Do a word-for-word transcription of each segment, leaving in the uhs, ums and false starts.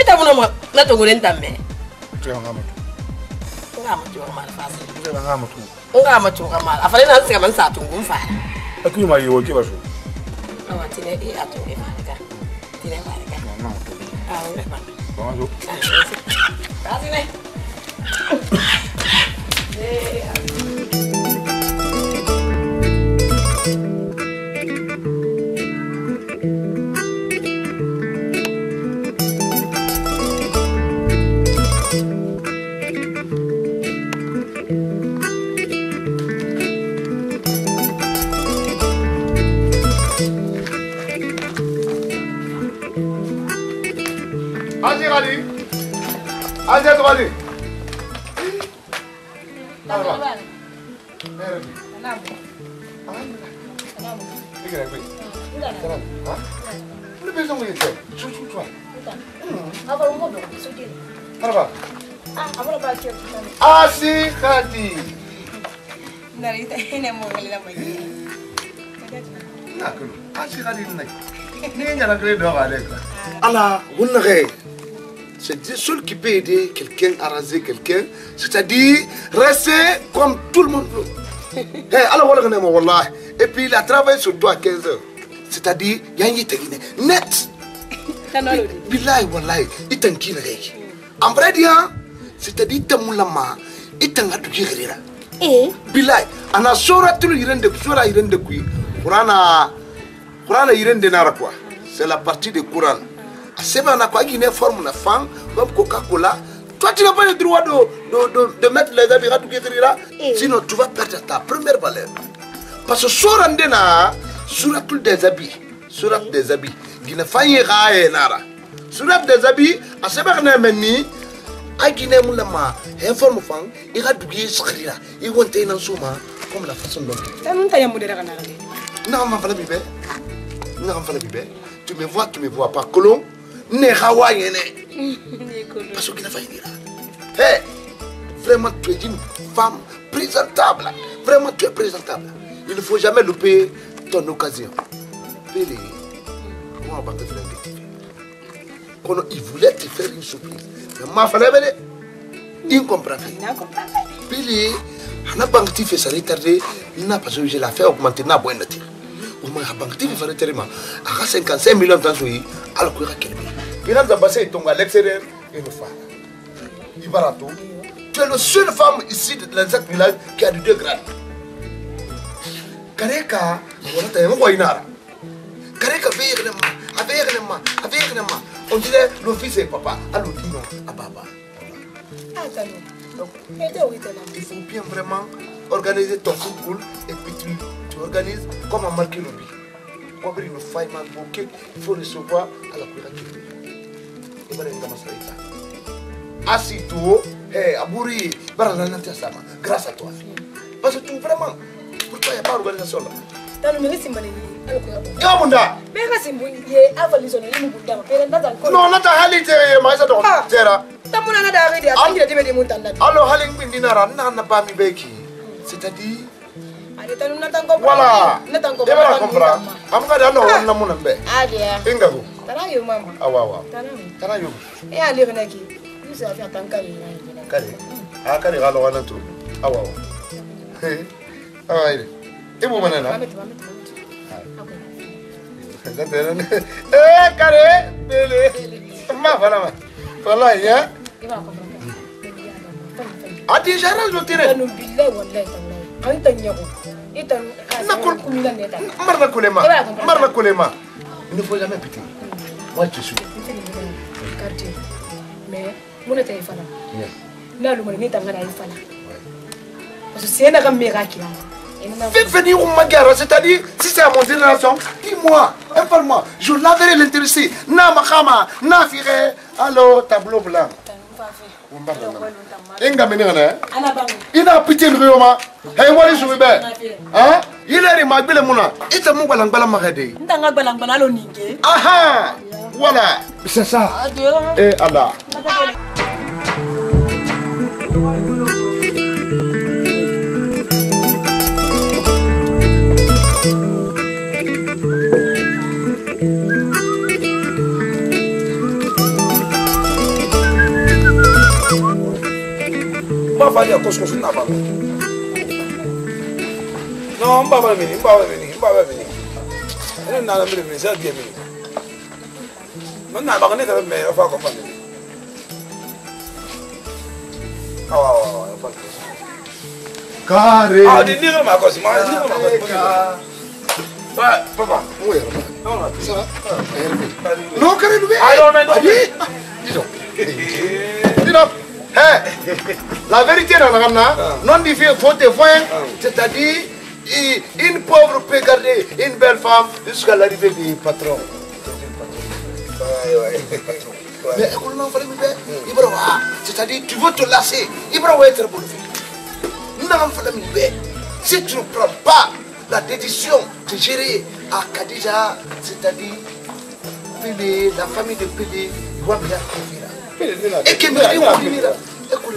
Pita muna mo na to gulen tambe. Tu nga mo. Nga mo jo mal fasi. Tu nga mo tu. Nga mo jo mal. Afale na nsi man sa tungu mfa. Aku ma yewo ke ba so. Awa tine e atu e malika. Tine malika. Non non. Ah, ouais ba. Bonjour. Vas-y ne. Eh. Ali. Aja tu Ali. Apa? Merah. Kenapa? Kenapa? Ini kena kui. Udah. Hah? Ini besok mau itu. Cucu cuan. Udah. Apa lu mau dong? Sudah. Kenapa? Ah, apa lu baca kita? Asik hati. Nah, itu ini mau ngelila lagi. Nak lu. Asik hati ni. Ni jangan kena doa balik. Allah, bunne. C'est Dieu seul qui peut aider quelqu'un à raser quelqu'un, c'est-à-dire rester comme tout le monde veut. Hey, alors voilà qu'on est wallah. Et puis il a travaillé sur toi à quinze heures. C'est-à-dire, il y a un tegine net. Billahi wallahi, il t'en kine rek. En vrai dire, c'est-à-dire il t'en moulama, il t'en a tout girira. Eh? Billahi, on a sora tout le iren de sora iren de kui. Qurana, Qurana iren de nara quoi. C'est la partie du Coran. C'est pas une forme de femme comme Coca-Cola. Toi, tu n'as pas le droit de, de, de, de mettre les habits à tout là. Sinon, tu vas perdre ta première valeur. Parce que sur Andena, sur tous des habits, sur des habits, il ne faut pas nara. Sur des habits, à ce moment-là, à Guinée, Moulama, une forme de femme, il a douillé ce là. Il va te en souma comme la façon dont. Non, ma femme bébé. Non, ma femme bébé. Tu me vois, tu me vois pas. Colon. Ne hawaïene. Parce qu'il a failli dire. Hé, vraiment, tu es une femme présentable. Vraiment, tu es présentable. Il ne faut jamais louper ton occasion. Pélé, moi, on va te faire un petit. Il voulait te faire une surprise. Mais ma femme, il comprend. Pélé, on a pas fait ça retardé. Il n'a pas joué la fait augmenter na bonne note. On m'a banqué de faire tellement. À cinquante-cinq millions de temps, alors qu'il y a quelqu'un. Il a passé ton à l'extérieur et une femme. Il va à tout. Tu es la seule femme ici de l'exact village qui a du deux grades. Kareka, on a un moyen. Kareka, avec les mains, avec les mains, avec les mains. On dirait le fils et papa. Alors dis non à papa. Il faut bien vraiment organiser ton football et puis tu, tu organises comment marquer le but. Comme il faut faire un bouquet, il faut recevoir à la couverture. Il va être dans ma assis-toi, hey, abouri, grâce à toi. Parce que tu vraiment, pourquoi il n'y a pas d'organisation là? Non, non, t'as halé, mais ça doit être. Alors, halé, dinara, n'a pas mis beki. C'est-à-dire. Voilà. Tu vas comprendre. Amka alors on a mon ambe. Adia. Ingago. Tarayo mama. Awa awa. Tarayo. Tarayo. Eh ali renaki. Nous avons fait un kari. Kari. Ah kari galo wana tu. Awa awa. Eh. Awa ile. Ibu mana na? Eh kari bele. Ma fala ma. Fala ya. Adi jara lo tire. Anu billahi wallahi tallahi. Anta nyako. Itan nakul marna kulema marna kulema il ne faut jamais péter moi je suis quartier mais mon était fala na lu ni tanga na fala parce que c'est na comme miracle fais venir au magara, c'est-à-dire si c'est à mon génération dis-moi informe-moi je laverai l'intéressé na makama na fire allo tableau blanc Inga menina ina pitié le rioma hey wali subibe hein il est magbele muna ita mu balang balang magade ndanga balang balalo ninge aha voilà c'est ça et Allah ya kosko na ba no mba ba mini mba ba mini mba ba mini ene na na mini sa dia mini non na ba ne ka me fa ko fa ni awa awa fa Kare. ah di ni ma ko si ma ni ma ko ouais papa Oui, non, non, ça va. Non, Kare, nous ah non non dis donc. Dis donc. Hey, la vérité dans la rana, non dit faut te voir, c'est-à-dire une pauvre peut garder une belle femme jusqu'à l'arrivée du patron. Mais écoute, non, fallait me faire. C'est-à-dire tu veux te lasser, il va être bon. Non, fallait me faire. Si tu ne prends pas la décision de gérer à Kadija, c'est-à-dire la famille de Pédé, il va bien vivre. Et que me réunir. Écoute,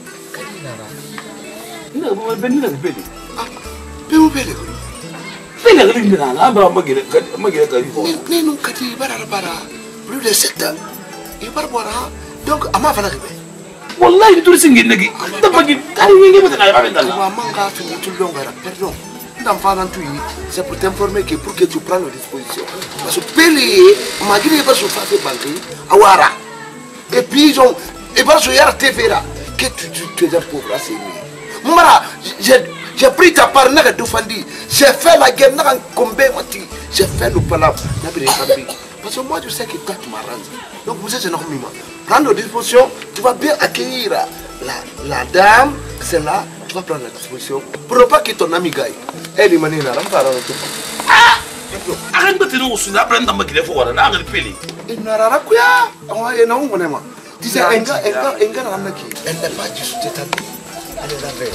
ina ba ben ni beli ah, peu beli. beli ga ni na na ba magire magire ka ko Ni non kati bara bara plus de sept ans. Il va boire donc ama fala be. wallahi tur singi nagi da bagi kari ngi mata na ba ben dalla Wa manga tu tu longara pardon. Ndam fala tu c'est pour t'informer que pour que tu prennes les dispositions. Parce que peli magire ba so fa fe banki awara. Et puis ils ont et parce que yar te fera que tu tu tu es un pauvre c'est mieux. Mara j'ai j'ai pris ta part na de fandi. J'ai fait la guerre na combe mati. J'ai fait le palabre na bi kambi. Parce que moi je sais que toi tu m'arranges. Donc vous êtes énormément. Prends nos dispositions, tu vas bien accueillir la, la dame, c'est là, tu vas prendre la disposition pour ne pas que ton ami gagne. Elle est manière là, on va rendre tout. ah arrête de te nous sur la brenda magire fo wala na ngal peli Il n'a rien à quoi. On va y aller, on va y aller. Disais, un gars, un gars, un gars, un qui elle n'est pas du tout établie. Elle est la veille.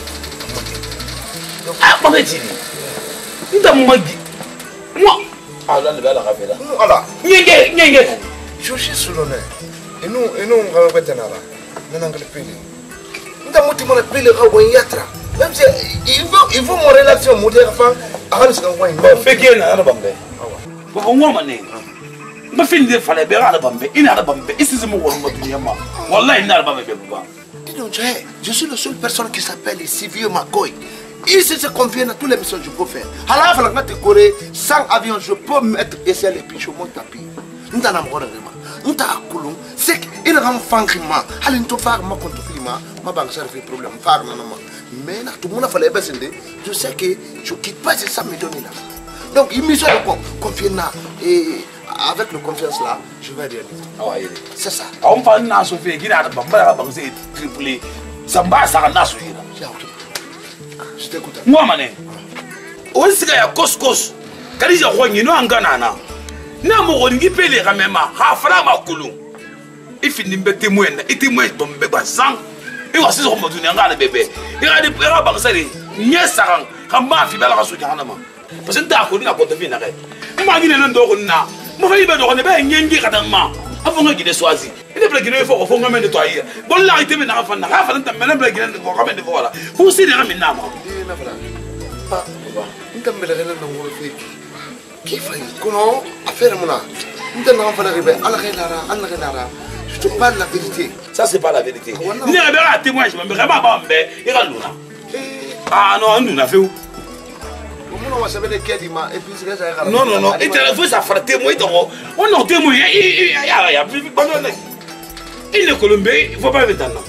ah ba ti ni nda magi moi ah là le bala rafela Voilà. nyenge nyenge Je suis sur l'honneur. Et nous, et nous, on va mettre un ara. Nous n'avons pas le pays. Nous avons dit mon pays le roi yatra. Même si il veut, il veut mon relation, mon dire enfin, avant de se renvoyer. ba feke na na bambe ba ngwa mane ba fin de fale be ra bambe ina ra bambe isi zimu woro ma dunya ma wallahi na ra bambe ba Dis donc, je suis la seule personne qui s'appelle ici Vieux Makoy. Ici, c'est convient à toutes les missions que je peux faire. À la fin, quand tu corée, sans avion, je peux mettre ici les pieds sur mon tapis. Nous t'en avons vraiment. Nous t'en avons c'est qu'il y a un fan qui m'a. Allez, nous faire ma compte filma. Ma banque, ça fait problème. Faire non, non. Mais tout le monde a fallu baisser. Je sais que je ne quitte pas, c'est ça me donne là. Donc, il me dit confier là. Et avec le confiance là, je vais dire. ah ouais C'est ça. on fa na so fe gina da bamba ba ba se triple samba sa na so ira Je t'écoute. moi mané on siga ya koskos kali ja khonyi no angana na na mo go ngi pele ga mema ha fara makulu ifini mbete mwena iti mwe bombe ba sang e wa sizo mo dunia ngala bebe e ga di e ga ba sare nyesa kan kan ba fi bela ga so jana ma parce que ta ko ni ga ko te fina ga ma ngi ne ndo ko na mo fa ibe do ko ne ba nyengi ka tan ma afonga gide swazi ine bla gide fo fo ngame de toya bon la ite me na fa na ga fa nta me na bla gide ko ngame de vola fu si de ngame na ma Ah, nous t'avons fait un qui fait comment affaire mon nous t'avons fait arriver à la rélara à la rélara je te parle la vérité ça c'est pas la vérité ni ga ba témoin je me vraiment ba mbe e ga luna ah non nous na fait où comment on va savoir de quel ima et puis c'est non non non et tu ça faire témoin donc on non témoin ya ya ya il est colombien il faut pas venir là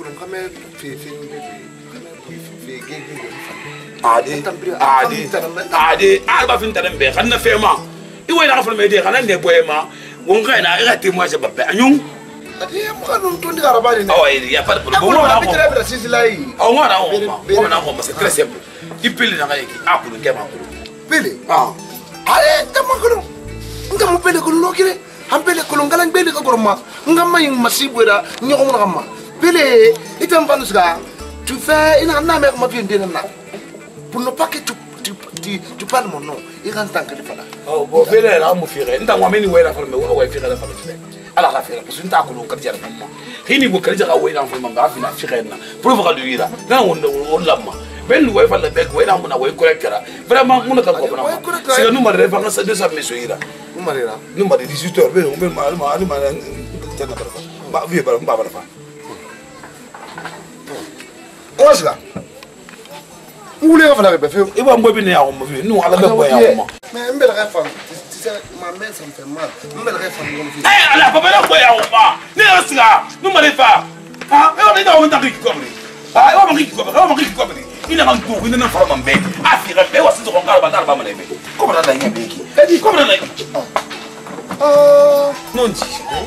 ade ade ade alba fin tare mbe xana fema i way na fa me de xana ne boyema won ga na ga témoin je babbe anyun ade mo kan non tondi arabani ah ouais il y a pas de problème on va habiter la Brésil là yi ah on va on va on va c'est très simple il pile na ga yiki akulu ngema akulu pile ah ale tamakulu ngam pele ko lokile am pele ko ngalan pele ko gorma ngam may masibura nyoko mo ngam pele itam vanusga tu fais une année avec ma vie d'ena pour ne pas que tu tu tu, tu parles mon nom il rentre dans que fala oh bon pele la mo fire nda ngwa meni wela fa me wa fire la fa me ala la fire parce que nta ko lo karja na ma hini bo karja ga wela fa ma ga fi na fire na pour va du ira na on on lamma ben way fa la bek way na mo na way ko kera vraiment mo na ka ko na c'est le numéro de référence de sa monsieur ira numéro là numéro de dix-huit heures ben on ma ma ma tena ba ba vie ba ba ba on Wasga. Où les enfants n'arrivent pas faire. Et bon, moi, je vais nous, à la même voyage. Mais une belle femme. Tu sais, ma mère, ça me fait mal. Une belle femme. Eh, la papa, la voyage, ne reste là. Nous m'allez pas. Ah, on est dans un temps qui comme ah, on va riche comme on va riche comme il a un tour, il n'a pas vraiment bien. Ah, il a fait aussi de regarder dans la main. Comment on a gagné béki? Comment on a gagné? Ah, non dit.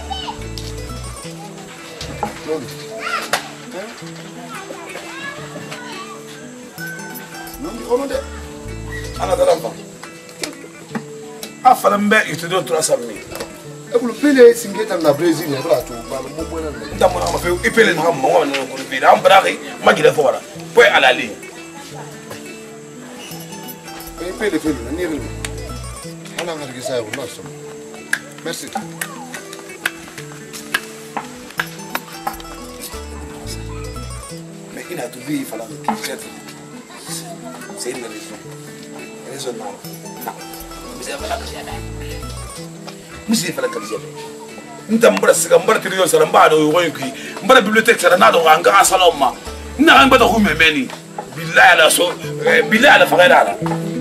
non dit. Non dit, on a dit. Ana da l'enfant. Ah, Falambe, il te donne trois cent mille. Et vous le payez, si vous êtes en Brésil, vous allez tout. Dans mon enfant, il paye les gens, moi, on le paye. En braqué, moi, il est fort là. Puis à la ligne. Il paye les feux, on est venu. On a regardé ça, on a ça. Merci. Mais il a tout vu, il fallait que c'est une raison. Raison non. Non. Vous avez la carte. Vous avez la carte. Ndambara siga mbara tiriyo sala mbado yoyiki mbara bibliothèque sala nado anga saloma na ngba to humemeni billahi la so billahi la fagala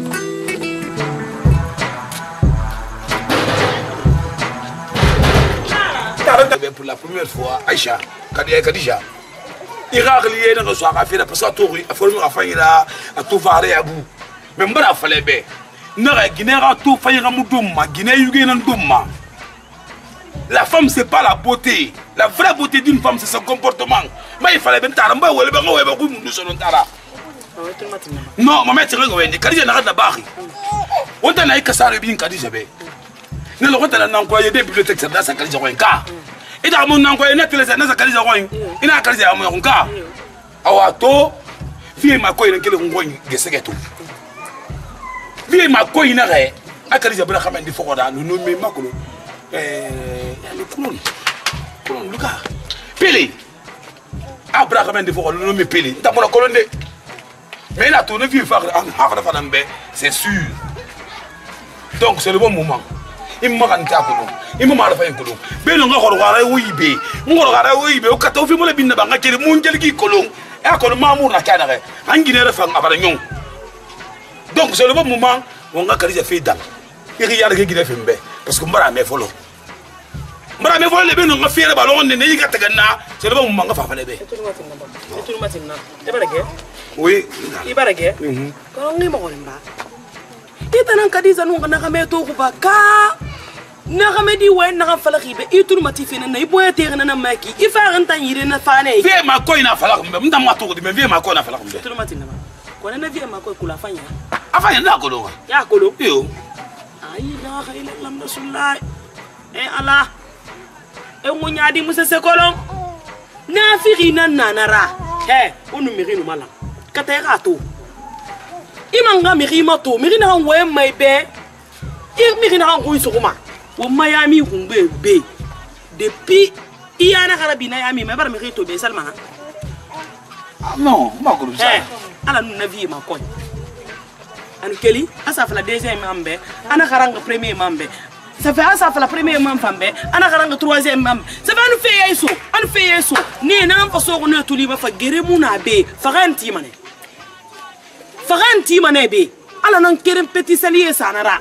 pour la première fois Aïcha Kadia Kadija iragli yena no so aka fira parce que tori a former afa ira a to vare abu mais mbara falebe na ginera to fayira mudumma gine yugena ndumma. La femme, c'est pas la beauté. La vraie beauté d'une femme, c'est son comportement. Mais il fallait bien taramba ou le bango et beaucoup nous sommes tara. Non, maman, tu regardes, Kadija n'a pas barri. On t'a dit que ça revient Kadija bé. Ne le retient pas envoyé des bibliothèques dans sa Kadija Wenka. Et dans mon envoyé net les dans sa Kadija Wen. Il a Kadija à mon cas. Awato, fille ma coïne qui le renvoie gesegeto. Fille ma coïne ré. A Kadija bela kama ndi fokoda nous nous même makolo. Eh, le colon, colon, le gars, Pélé. Abraham de Foro, le nom est Pélé. T'as pour la colonne. Mais là, ton vieux frère, c'est sûr. Donc, c'est le bon moment. Il m'a rendu à Colomb. Il m'a fait un colomb. Mais on va regarder où il est. On va regarder où il est. Au quatorze, il m'a dit que le monde est colomb. Et à Colomb, Mamour, la canne. En Guinée, la femme à Bagnon. Donc, c'est le bon moment où on a fait dame. Il y a des gens qui font bien. Parce que moi, je me follow. Moi, je me follow les gens qui font le ballon. C'est le bon moment où on fait les bien. Oui. Il va regarder. Quand on est mort, il est un Kadija, nous on a remis tout au bas. Na ramedi ouais na fala ribe et tout le motif na i boya terre na maki il fa renta yire na fane vie ma ko ina fala mbe mda ma to de vie ma ko na fala mbe tout le matin na ko na vie ma ko kula fanya afanya na ko lo ya ko lo yo ay la khayla lam rasulullah e ala e mo nyaadi musa se kolon na firi na nanara he onu miri no mala katera to imanga miri ma to miri na we mai be i miri na ko isukuma o Miami kumbe be depuis iana karabina yami me bar mi rito be salma ah non ma ko ça ala nu na vie ma ko anu keli asa fa la deuxième membre ana karanga premier membre ça fait asa fa la premier membre ana karanga troisième membre ça va nous faire yeso anu fait yeso ni na fa so ko na tuli ba fa gere mu na be fa ganti mané fa ganti mané be ala nan kerem petit salier sanara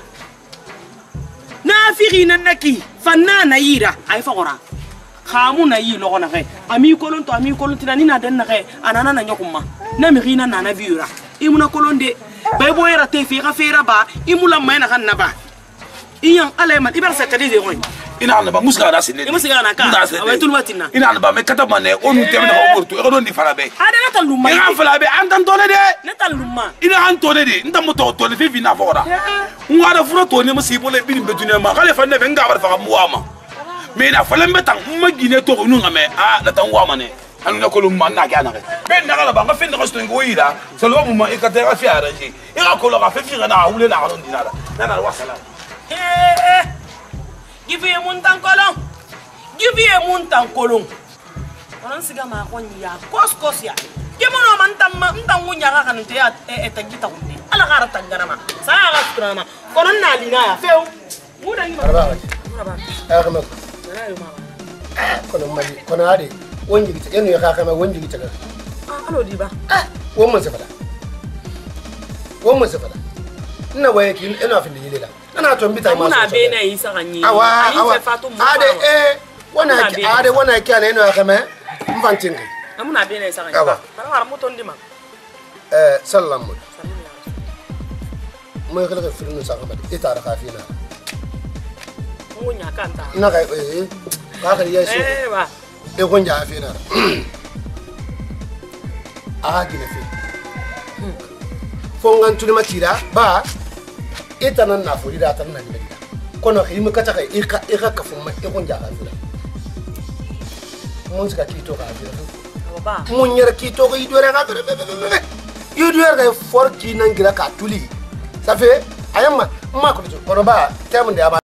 na firi na naki fanna na yira ay fagora khamu na yi logona kay ami kolon to ami kolon tinani na den na kay anana na nyokuma na mirina na na viura imuna kolonde bay boyera te fi khafira ba imula mayna kan na ba iyan alayman ibar sa kadi de koy ina na ba musga da sine musga na ka away tul matina ina na ba me kata mané onu tem na ko portu e don di fala be ada na tan lumma ina fala be andan tole de na tan lumma ina an tole de ndam to tole fi fi na fora ngada fura to ne musibo le bin betune ma kale fa ne be ngabar fa muama me na fala mbetang ma gine to nu ngame a na tan wa mane anu na ko lumma na ga na be na kala ba nga fe na ko sto ngoira selo mu ma e katera fi araje e ga ko lo ga fe fi na hule na ron dinara na na wasala eh give ye muntan kolon give ye muntan kolon onan siga ma ko nya kos kos ya kemono man tamma ntan wunya ga kan te ya etagita kunde ala gara tangarama sa ga trama konon na lina ya feu muda ni ma Araba. araba Araba. na yo ma Kono mali kono ade wonji gita yenu ya kaka ma wonji gita Alo di ba. Ah, wo mun safada. Wo mun safada. Ina waye ki ina fin dinile la. Ana to mbita ma. Muna be na yi saka ni. Awa awa. Ade eh wana ki ade wana ki ana ino akame. Mfantingi. Muna be na yi saka ni. Awa. Para mara moto ndima. Eh sallallahu. Mo kala ka firin saka ba. Ita da kafina. Munya kanta. Ina ka eh ka ka yeso. Eh ba. E gonja afina. Ah gina fi. Fongan tuli matira ba ita nan na furi da tan nan da kono kai muka ta kai ika ika ka fumma e gonja afina. Mun suka kito ka afina. Ba. Mun yar kito ko idore ka to. Idore ka forki nan gira ka tuli. Ça fait ayamma ma ko to kono ba temun da